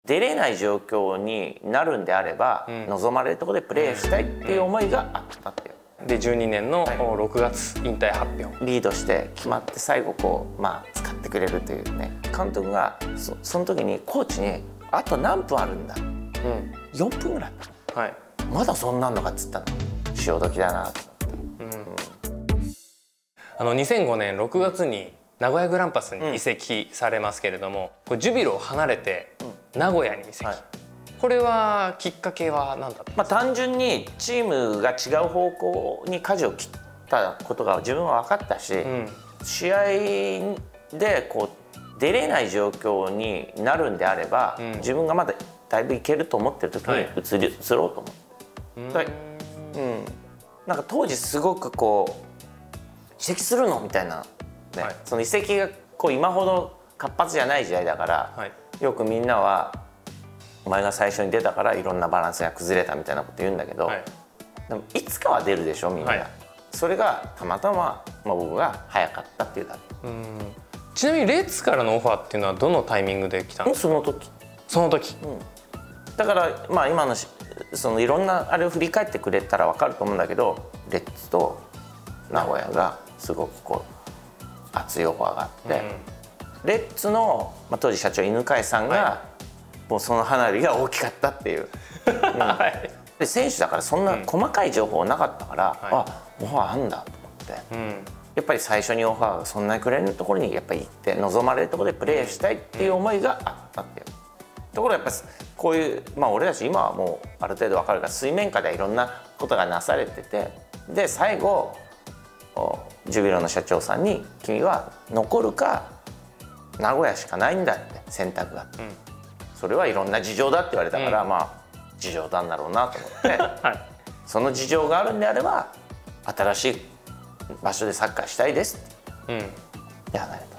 出れない状況になるんであれば、望まれるところでプレーしたいっていう思いがあったっていう。 で12年の6月引退発表、 リードして決まって最後こう使ってくれるというね。監督がその時にコーチに「あと何分あるんだ」4分ぐらい、まだそんなんのかっつったの。潮時だなと思って。 2005年6月に名古屋グランパスに移籍されますけれども、ジュビロを離れて名古屋に移籍、これはきっかけは何だったんですか？ 単純にチームが違う方向に舵を切ったことが自分は分かったし、試合でこう出れない状況になるんであれば、自分がまだだいぶいけると思ってる時に移ろうと思って、なんか当時すごくこう移籍するのみたいな、その移籍がこう今ほど活発じゃない時代だから、よくみんなはお前が最初に出たからいろんなバランスが崩れたみたいなこと言うんだけど、でもいつかは出るでしょみんな、それがたまたま、僕が早かったっていうだけ。 ちなみにレッツからのオファーっていうのはどのタイミングで来たんですか？その時、 だから今のそのいろんなあれを振り返ってくれたら分かると思うんだけど、レッツと名古屋がすごくこう熱いオファーがあって、レッツの、当時社長犬飼さんが、もうその花火が大きかったっていう。で選手だからそんな細かい情報なかったから、オファーあんだと思って、やっぱり最初にオファーがそんなにくれるところにやっぱり行って望まれるところでプレーしたいっていう思いがあったっていうところ。やっぱりこういう、俺たち今はもうある程度分かるから水面下でいろんなことがなされてて、で最後ジュビロの社長さんに「君は残るか名古屋しかないんだ」って選択が、それはいろんな事情だって言われたから、事情なんだろうなと思って、その事情があるんであれば新しい場所でサッカーしたいですって離れた。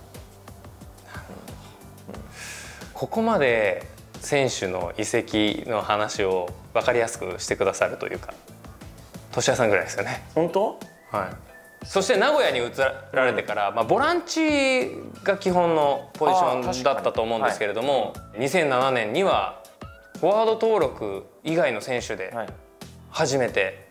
ここまで選手の移籍の話を分かりやすくしてくださるというか、俊哉さんぐらいですよね。 本当？ そして名古屋に移られてから、ボランチが基本のポジションだったと思うんですけれども、2007年にはフォワード登録以外の選手で初めて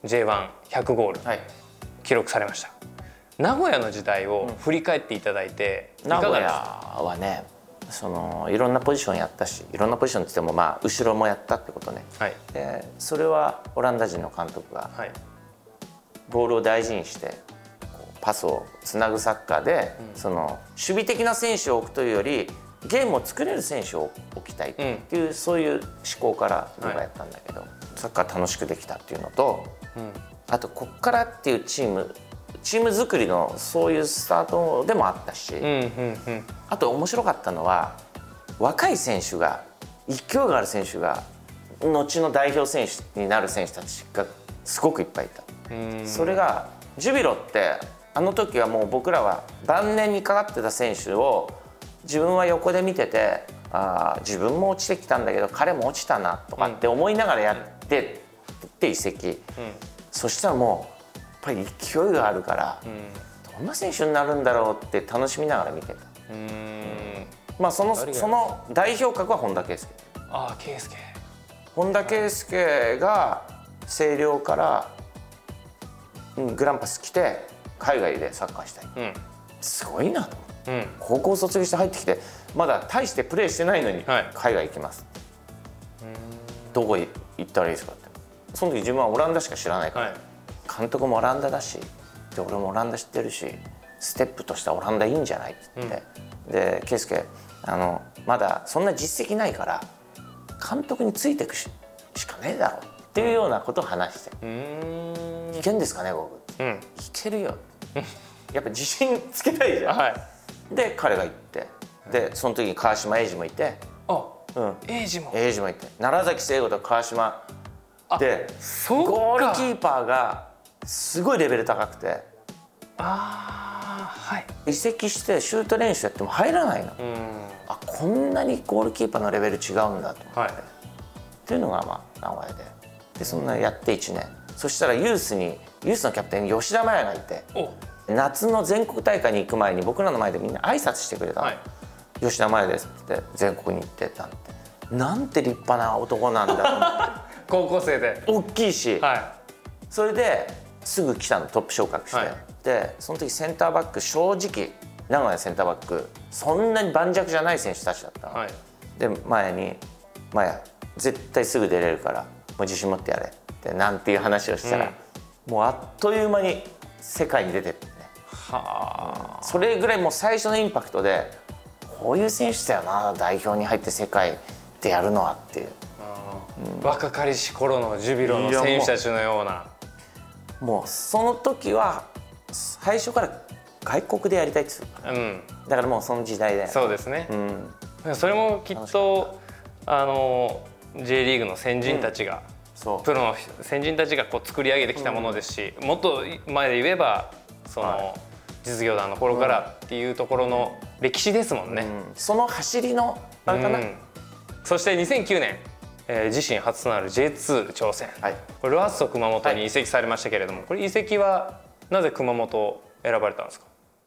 J1100 ゴール記録されました。名古屋の時代を振り返っていただいていかがですか？ 名古屋はね、いろんなポジションやったし、いろんなポジションって言っても後ろもやったってことね。でそれはオランダ人の監督がボールを大事にしてパスをつなぐサッカーで、守備的な選手を置くというよりゲームを作れる選手を置きたいっていう、そういう思考から僕はやったんだけど、サッカー楽しくできたっていうのと、あとこっからっていうチーム作りのそういうスタートでもあったし、あと面白かったのは若い選手が、勢いがある選手が後の代表選手になる選手たちがすごくいっぱいいた。それがジュビロってあの時はもう僕らは晩年にかかってた選手を自分は横で見てて、自分も落ちてきたんだけど彼も落ちたなとかって思いながらやってって移籍、そしたらもうやっぱり勢いがあるから、どんな選手になるんだろうって楽しみながら見てた。その代表格は本田圭佑。本田圭佑が星稜からグランパス来て海外でサッカーしたい、すごいなと思って、高校卒業して入ってきてまだ大してプレーしてないのに海外行きます、どこ行ったらいいですかって。その時自分はオランダしか知らないから、監督もオランダだし、で俺もオランダ知ってるし、ステップとしてはオランダいいんじゃないって言って、で圭佑まだそんな実績ないから監督についていくしかねえだろっていうようなことを話して「いけんですかね僕」いけるよ」やっぱ自信つけたいじゃん。で彼が行って、でその時に川島英二もいて、英二もいて、楢崎正吾と川島でゴールキーパーがすごいレベル高くて、移籍してシュート練習やっても入らないの。こんなにゴールキーパーのレベル違うんだと思って、っていうのが名古屋でそんなやって1年、そしたらユースのキャプテンに吉田麻也がいて、夏の全国大会に行く前に僕らの前でみんな挨拶してくれたの。吉田麻也ですって言って全国に行ってたんで、 なんて立派な男なんだと思って高校生で大きいし、 はい、 それですぐ来たの、トップ昇格して、はい、でその時センターバック、正直名古屋センターバックそんなに盤石じゃない選手たちだったの、はい、で前に「マヤ絶対すぐ出れるからもう自信持ってやれ」ってなんていう話をしたら、もうあっという間に世界に出てってね、はあ、それぐらいもう最初のインパクトで、こういう選手だよな代表に入って世界でやるのはっていう、 若かりし頃のジュビロの選手たちのような。 もうその時は最初から外国でやりたいって言ってた、だからもうその時代だよね。 そうですね、それもきっとJ リーグの先人たちが、プロの先人たちがこう作り上げてきたものですし、もっと前で言えばその実業団の頃からっていうところの歴史ですもんね、 その走りのあれかな、 そして2009年、自身初となる J2 挑戦、はい、これロアッソ熊本に移籍されましたけれども、これ移籍はなぜ熊本を選ばれたんですか？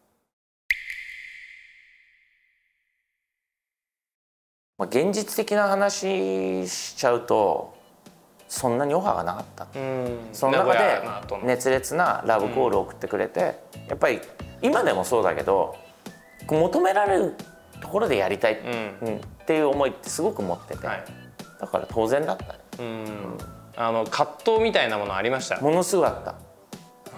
現実的な話しちゃうとそんなにオファーがなかった。その中で熱烈なラブコールを送ってくれて、やっぱり今でもそうだけど求められるところでやりたいっていう思いってすごく持ってて、だから当然だったね。 葛藤みたいなものありました？ ものすごいあった。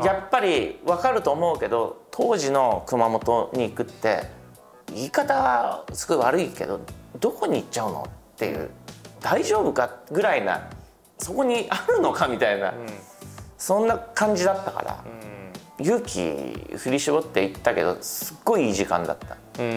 やっぱり分かると思うけど、当時の熊本に行くって言い方はすごい悪いけどどこに行っちゃうのっていう、大丈夫かぐらいな、そこにあるのかみたいな、そんな感じだったから、勇気振り絞って行ったけどすっごいいい時間だった。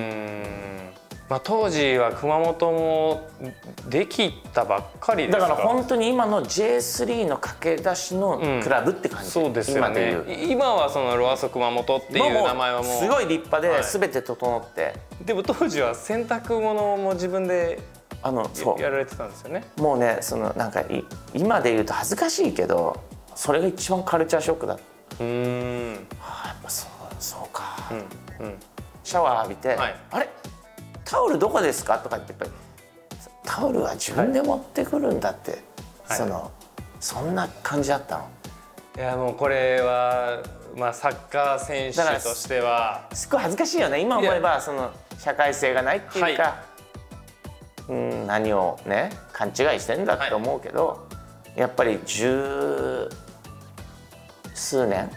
当時は熊本もできたばっかりですか？ だから本当に今の J3 の駆け出しのクラブって感じ、 そうですよね。今はそのロアッソ熊本っていう名前はもうすごい立派で全て整って、 でも当時は洗濯物も自分でやられてたんですよね。 もうね、なんか今で言うと恥ずかしいけどそれが一番カルチャーショックだった。やっぱそうか、シャワー浴びて、あれタオルどこですかとかって、やっぱりタオルは自分で持ってくるんだって、そんな感じだったの。 いやもうこれはサッカー選手としてはすごい恥ずかしいよね。今思えば社会性がないっていうか、何をね勘違いしてんだって思うけど、やっぱり十数年、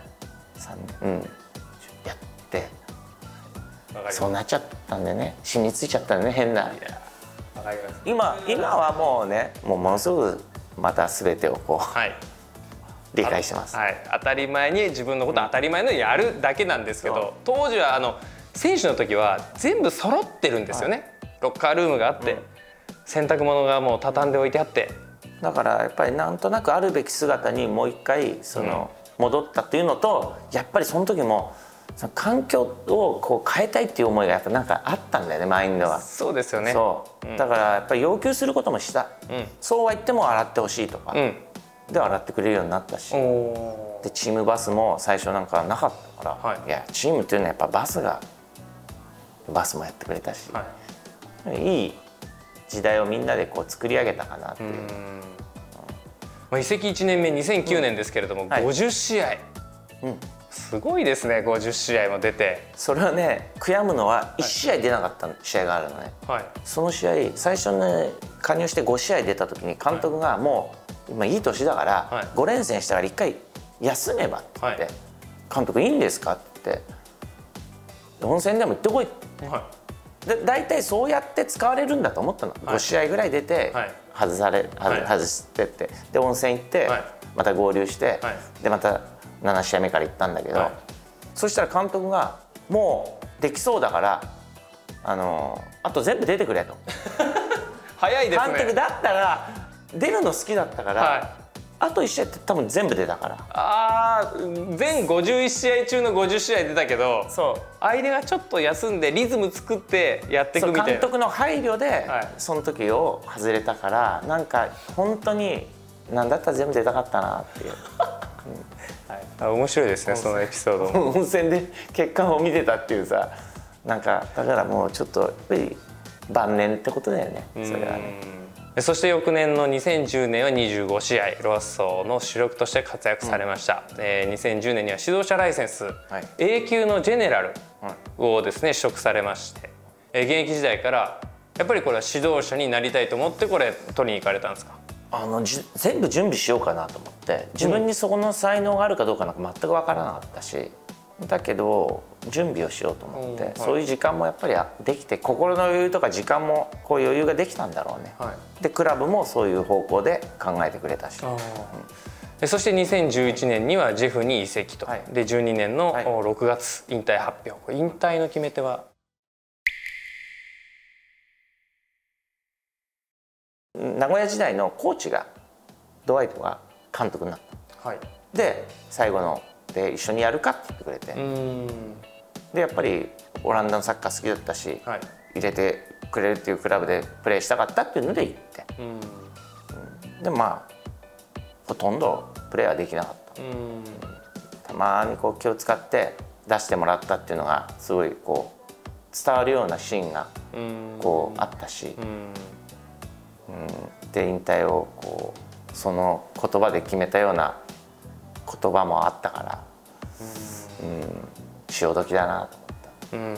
やってそうなっちゃったんでね、染みついちゃったんでね、変な。今はもうね、ものすごくまた全てをこう、理解してます。 当たり前に自分のこと当たり前のやるだけなんですけど、当時は選手の時は全部揃ってるんですよね。ロッカールームがあって、洗濯物がもう畳んで置いてあって、 だからやっぱりなんとなくあるべき姿にもう一回戻ったっていうのと、やっぱりその時も環境をこう変えたいっていう思いがやっぱなんかあったんだよね、マインドは。 そうですよね。 だからやっぱり要求することもした、そうは言っても洗ってほしいとか、で洗ってくれるようになったし、でチームバスも最初なんかなかったから、いやチームっていうのはやっぱバスもやってくれたし、いい時代をみんなでこう作り上げたかなっていう。 移籍1年目2009年ですけれども、50試合、すごいですね。50試合も出て、 それはね、悔やむのは1試合出なかった試合があるのね、その試合最初ね加入して5試合出た時に監督がもう今いい年だから5連戦したから1回休めばって言って、監督いいんですかって言って、温泉でも行ってこいって、で大体そうやって使われるんだと思ったの。5試合ぐらい出て外してって、で温泉行ってまた合流して、でまた7試合目から行ったんだけど、そしたら監督がもうできそうだからあと全部出てくれと。 早いですね。 監督だったら出るの好きだったから、あと1試合って多分全部出たから。 全51試合中の50試合出たけど、相手がちょっと休んでリズム作ってやっていくみたいな。 監督の配慮でその時を外れたから、なんか本当に何だったら全部出たかったなっていう。 面白いですね、そのエピソード。 温泉で結果を見てたっていうさ、なんかだからもうちょっとやっぱり晩年ってことだよね、それはね。 そして翌年の2010年は25試合ロアッソの主力として活躍されました。2010年には指導者ライセンス、A 級のジェネラルをですね取得されまして、現役時代からやっぱりこれは指導者になりたいと思ってこれ取りに行かれたんですか？ 全部準備しようかなと思って、自分にそこの才能があるかどうかなんか全く分からなかったし、だけど準備をしようと思って、そういう時間もやっぱりできて、心の余裕とか時間もこう余裕ができたんだろうね。でクラブもそういう方向で考えてくれたし、 そして2011年にはジェフに移籍と、で12年の6月引退発表。引退の決め手は？ 名古屋時代のコーチがドワイトが監督になった、で最後ので一緒にやるかって言ってくれて、でやっぱりオランダのサッカー好きだったし、入れてくれるっていうクラブでプレーしたかったっていうので行って、でまあほとんどプレーはできなかった、たまにこう気を使って出してもらったっていうのがすごいこう伝わるようなシーンがこうあったし、で引退をこうその言葉で決めたような言葉もあったから、潮時だなと思った。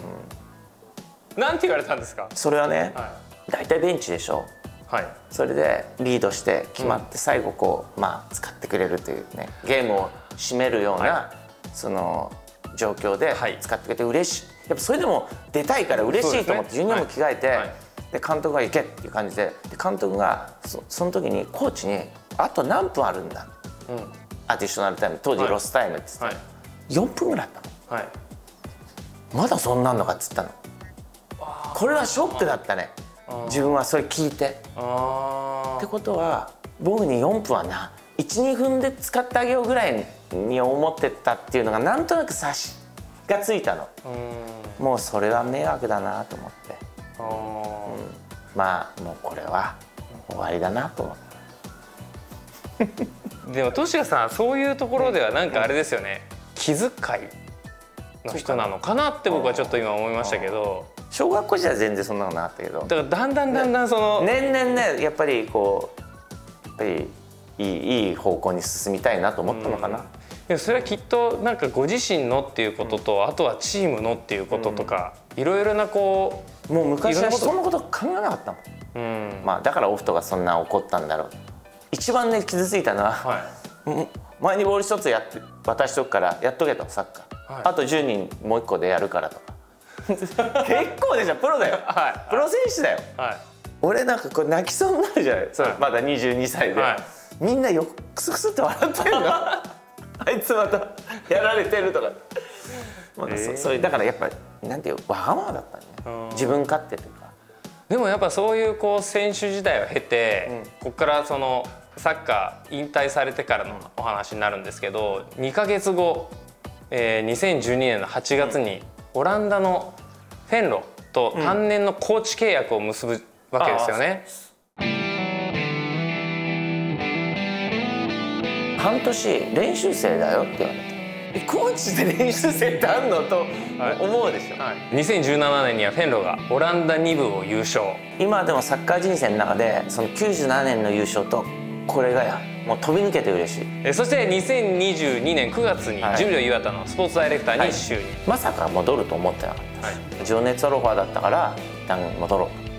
なんて言われたんですか？ それはね、大体ベンチでしょ。それでリードして決まって最後こう使ってくれるというね、ゲームを締めるようなその状況で使ってくれて嬉しい。やっぱそれでも出たいから嬉しいと思ってジュニアも着替えて、で監督が行けっていう感じで、監督がその時にコーチに「あと何分あるんだ」アディショナルタイム、当時ロスタイムって言って4分ぐらいあったの、まだそんなんのかっつったの。これはショックだったね、自分はそれ聞いて。ってことは僕に4分はな 1,2 分で使ってあげようぐらいに思ってたっていうのがなんとなく察しがついたの。もうそれは迷惑だなと思って、まあもうこれは終わりだなと思って。 でも俊哉さんそういうところではなんかあれですよね、気遣いの人なのかなって僕はちょっと今思いましたけど。 小学校時代は全然そんなのなかったけど、 だからだんだんその年々ねやっぱりこうやっぱりいい方向に進みたいなと思ったのかな。 でもそれはきっとなんかご自身のっていうことと、あとはチームのっていうこととか、いろいろなこうもう昔は人のこと考えなかったもん。だからオフトがそんな怒ったんだろう。一番ね傷ついたのは、前にボール一つ渡しとくからやっとけと、サッカー、あと10人もう1個でやるからとか。結構でしょ、プロだよ、プロ選手だよ。俺なんかこう泣きそうになるじゃない、まだ22歳で、みんなよクスクスって笑ってるの。あいつまたやられてるとか。そういうだからやっぱりなんていうわがままだったね、自分勝手というか。 でもやっぱそういうこう選手時代を経て、ここからそのサッカー引退されてからのお話になるんですけど、2ヶ月後、2012年の8月にオランダのフェンロと単年のコーチ契約を結ぶわけですよね。 半年練習生だよって言われて、コーチで練習生ってあんのと思うでしょ。 2017年にはフェンロがオランダ2部を優勝。 今でもサッカー人生の中でその97年の優勝とこれがもう飛び抜けて嬉しい。 そして2022年9月にジュビロ磐田のスポーツダイレクターに就任。 まさか戻ると思ってなかった、情熱アロファだったから一旦戻ろうと。